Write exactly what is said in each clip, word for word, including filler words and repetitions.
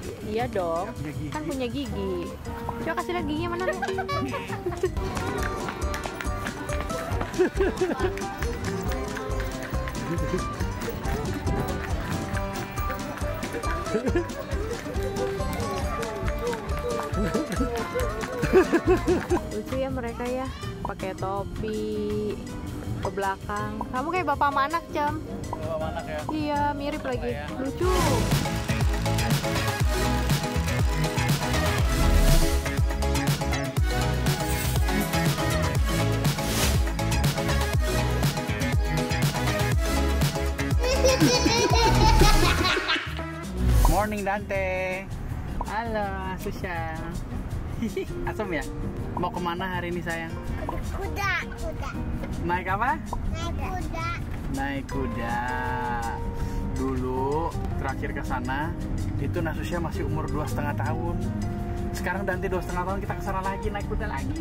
Iya dong, kan punya gigi. Coba kasih lihat giginya mana? Lucu ya mereka ya, pakai topi ke belakang. Kamu kayak bapak sama anak, Cem. Bapak sama anak ya? Iya, mirip lagi. Ya. Lucu. Morning Dante. Halo Susah. Asam ya? Mau kemana hari ini sayang? Kuda, kuda. Naik apa? Naik kuda. Naik kuda. Dulu terakhir ke sana itu Nasusya masih umur dua setengah tahun. Sekarang Dante dua setengah tahun, kita ke sana lagi naik kuda lagi.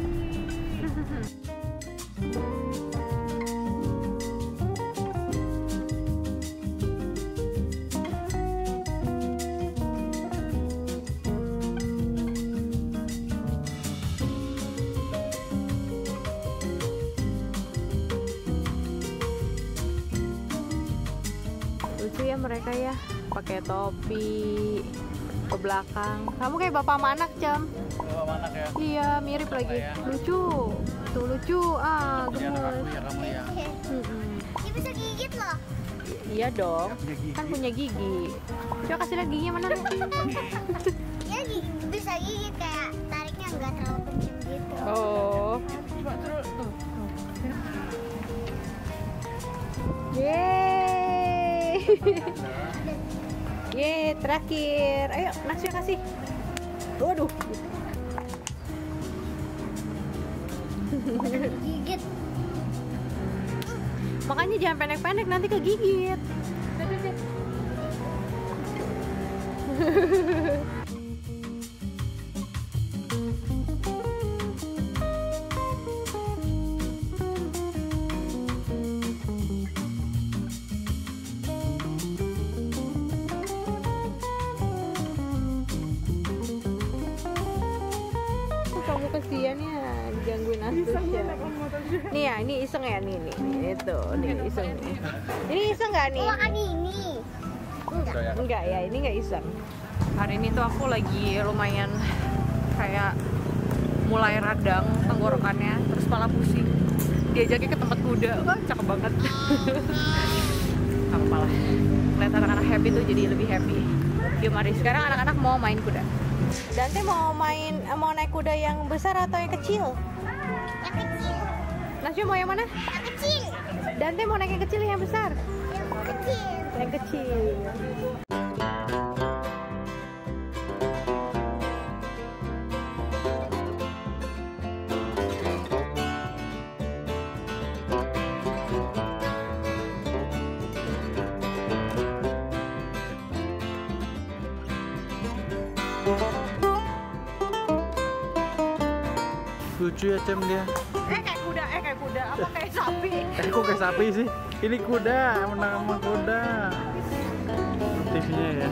Lucu ya mereka ya, pakai topi ke belakang. Kamu kayak bapak sama anak, Cem. Bapak sama anak ya? Iya, mirip lagi. Ya. Lucu. Tuh lucu. Ah, Punya anak aku gemes. ya kamu ya. Mm-mm. Dia bisa gigit loh. Iya dong, Punya gigi. kan punya gigi. Coba kasih lihat giginya mana? Dia gi- bisa gigit kayak tariknya nggak terlalu kenceng gitu. Oh. Coba terus tuh. Yeay. Yeay, terakhir. Ayo, Nasya kasih. Waduh. Gigit. Makanya jangan pendek-pendek, nanti kegigit. Kamu kesian ya, digangguin Nasya. Nih ya, ini iseng ya, nih, nih, nih, itu, nih iseng nih. Ini iseng nggak nih? Oh, makan ini. Enggak. Ya. Enggak ya, ini nggak iseng. Hari ini tuh aku lagi lumayan kayak mulai radang tenggorokannya, terus malah pusing. Diajaknya ke tempat kuda, wah cakep banget. Apa malah lihat anak-anak happy tuh jadi lebih happy. Yuk mari, sekarang anak-anak mau main kuda. Dante mau main, mau naik kuda yang besar atau yang kecil? Yang kecil. Nasya mau yang mana? Yang kecil. Dante mau naik yang kecil yang besar? Yang kecil. Yang kecil. Lucu ya Cem dia. Eh kayak kuda, eh kayak kuda, apa kayak sapi? Eh kok kayak sapi sih? Ini kuda, menang sama kuda. T V-nya ya.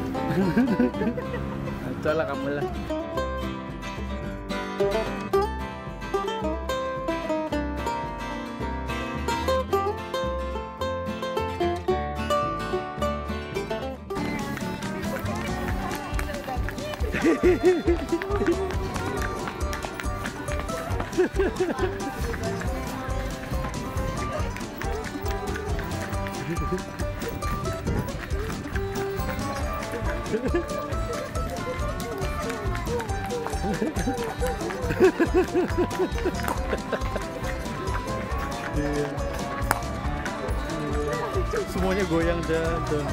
Coba kamu lah. Iya. Semuanya goyang dah tuh.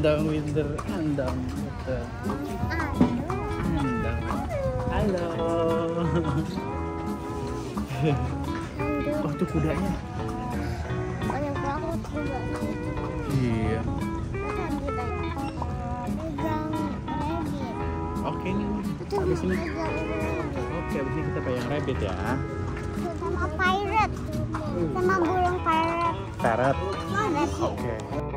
Andong Winter, andong betul. Andong. Halo. Oh, tuh kudanya. Banyak banget juga. Iya. Masa kudanya? Pegang rabbit. Oke nih. Itu Habis ini. pegang rabbit. Oke, habis ini kita pegang rabbit ya. Sama pirate. Sama burung pirate. Parrot. Rabbit. Oke.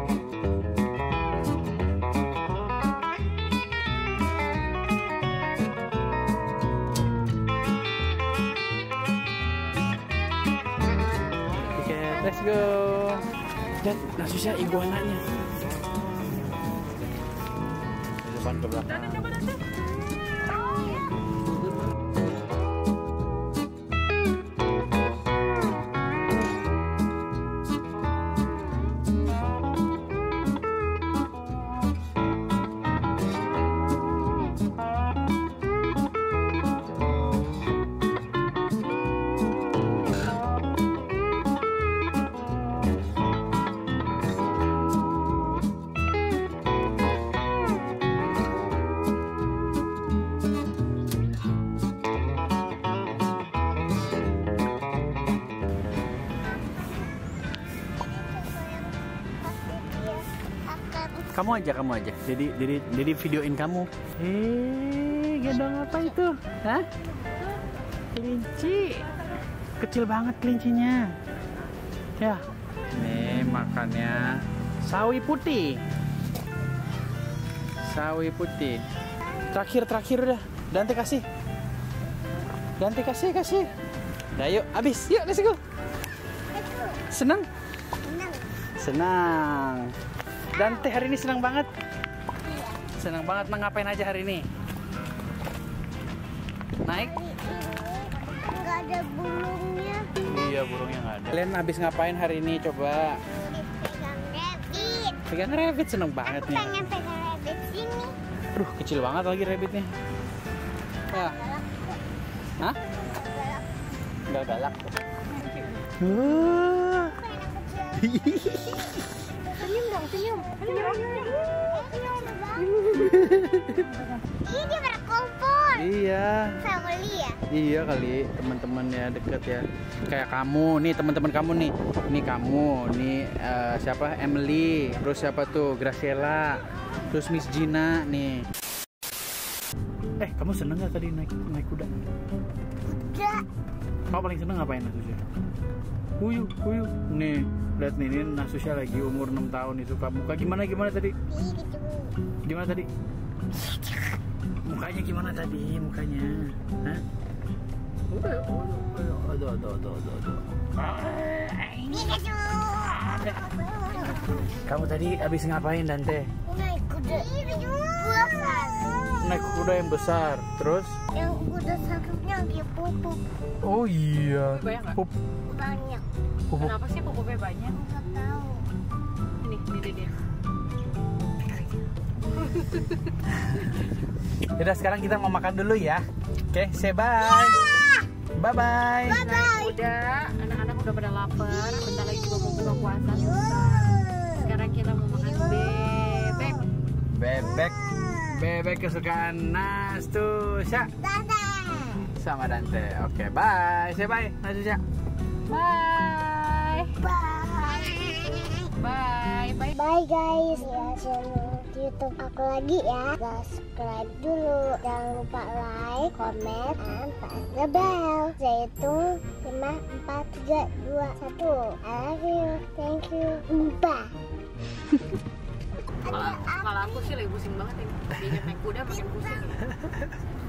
Oke, let's go. Lihat, Nasusya iguananya. Di depan ke belakang. Kamu aja, kamu aja. Jadi, jadi, jadi videoin kamu. Eh, gendong apa itu? Hah? Kelinci. Kecil banget kelincinya. Ya. Nih makannya sawi putih. Sawi putih. Terakhir, terakhir udah. Dante kasih. Dante kasih, kasih. Nah, yuk, habis. Yuk, let's go. Senang? Senang. Dante hari ini senang banget. Senang banget. Nah, ngapain aja hari ini? Naik? Nggak ada burungnya. Iya, burungnya nggak ada. Kalian habis ngapain hari ini? Coba. Pegang rabbit. Pegang rabbit, seneng banget Aku nih. pengen pegang rabbit sini. Aduh, kecil banget lagi rabbitnya. Ya. Hah? Nggak galak. Wah. Senyum dong, senyum. Senyum. Ini dia berkumpul. Iya. Family ya? Iya kali, teman-teman ya deket ya. Kayak kamu, nih teman-teman kamu nih. Ini kamu, nih eh, siapa? Emily, terus siapa tuh? Graciela, terus Miss Gina nih. Eh, kamu seneng gak tadi naik naik kuda? Udah. Kamu paling seneng ngapain Nasusya? Huyu, huyu. Nih, lihat nih, ini Nasusya lagi umur enam tahun itu. Muka gimana gimana tadi? Ini gitu. Gimana tadi? Mukanya gimana tadi? Mukanya? Hah? Udah, udah, udah, udah, udah, udah, udah. Ini gitu. Kamu tadi habis ngapain, Dante? Naik kuda. Besar. Naik kuda yang besar, terus? Yang kuda sakitnya dia pupuk Oh iya. Banyak nggak? Pup, banyak. pupuk. Kenapa sih pupuknya banyak? Nggak tahu. Ini, ini dia. dia. Yaudah, sekarang kita mau makan dulu ya. Oke, say bye. Bye bye. Naik kuda, anak-anak udah pada lapar. Bentar lagi juga mau buka puasa. Sekarang kita mau makan bebek. Bebek, bebek kesukaan Nasusya Dadah. sama Dante. Oke, bye. Say bye, Nasusya. Bye. Bye. Bye. Bye. Bye guys. Ya, channel YouTube aku lagi ya. Subscribe dulu. Jangan lupa like, comment, and press the bell. Yaitu lima, empat, tiga, dua, satu. I love you. Thank you. Bye. Kalau kalau aku sih lagi pusing banget ini. Diajak naik kuda makin pusing.